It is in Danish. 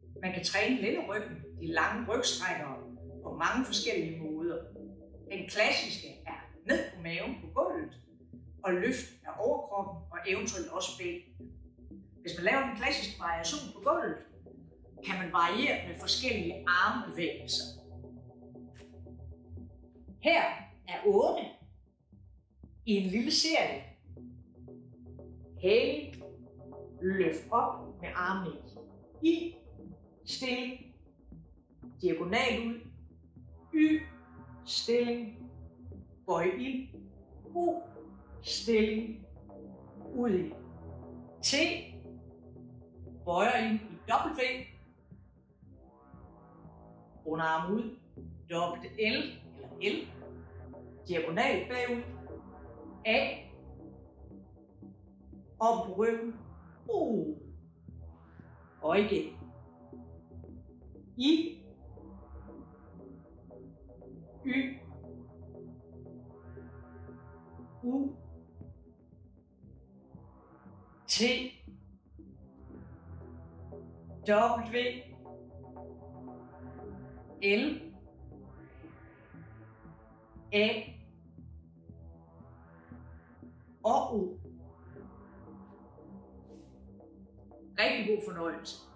Man kan træne lænderyggen, de lange rygstrækkere, på mange forskellige måder. Den klassiske er ned på maven på gulvet og løft af overkroppen og eventuelt også benene. Hvis man laver den klassiske variation på gulvet, kan man variere med forskellige armbevægelser. Her er 8 i en lille serie. Hæl, løft op med armene i, stilling, diagonal ud, Y, stilling, bøj ind, U, stilling, ud i, T, bøjer ind i W, underarm ud, dobbelt L eller L, diagonal bagud, A, op på ryggen, og igen, I, Y, U, T, W, L, A og U. Rigtig god fornøjelse.